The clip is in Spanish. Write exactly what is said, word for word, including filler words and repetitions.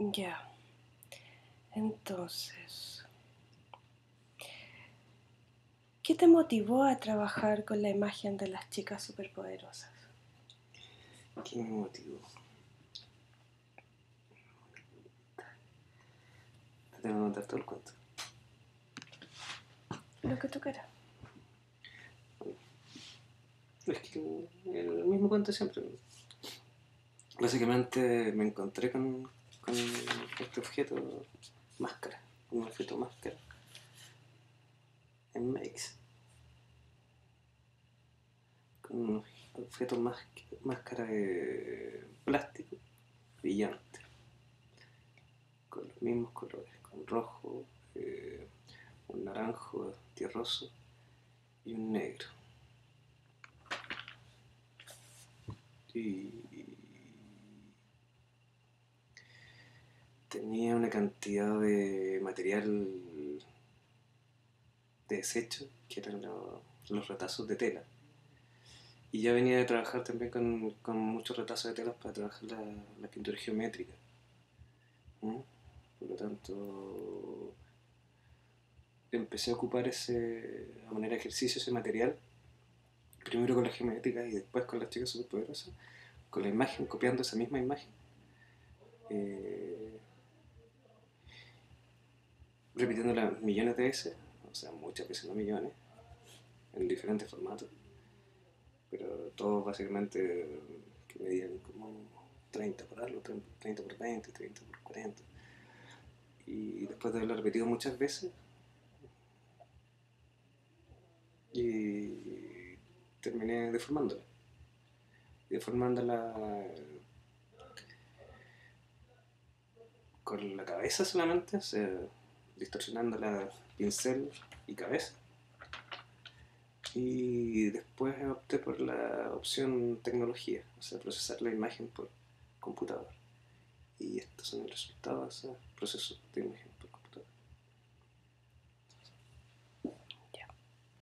Ya. Entonces, ¿qué te motivó a trabajar con la imagen de las chicas superpoderosas? ¿Qué me motivó? Te tengo que contar todo el cuento. Lo que tú quieras. Es que el mismo cuento siempre. Básicamente me encontré con, con este objeto máscara, un objeto máscara en Makes, con un objeto máscara de plástico brillante, con los mismos colores, con rojo, eh, un naranjo tierroso y un negro. Y tenía una cantidad de material de desecho, que eran lo- los retazos de tela. Y ya venía de trabajar también con, con muchos retazos de telas para trabajar la, la pintura geométrica. ¿Mm? Por lo tanto, empecé a ocupar ese, a manera de ejercicio ese material, primero con la geométrica y después con las chicas superpoderosas, con la imagen, copiando esa misma imagen, eh, repitiéndola millones de veces, o sea, muchas veces, no millones, en diferentes formatos, pero todos básicamente que medían como treinta por algo, treinta por veinte, treinta por cuarenta. Y después de haberlo repetido muchas veces, y terminé deformándola. Y deformándola con la cabeza solamente, o sea, distorsionándola pincel y cabeza. Y después opté por la opción tecnología, o sea, procesar la imagen por computador. Y estos son los resultados de ese proceso de imagen.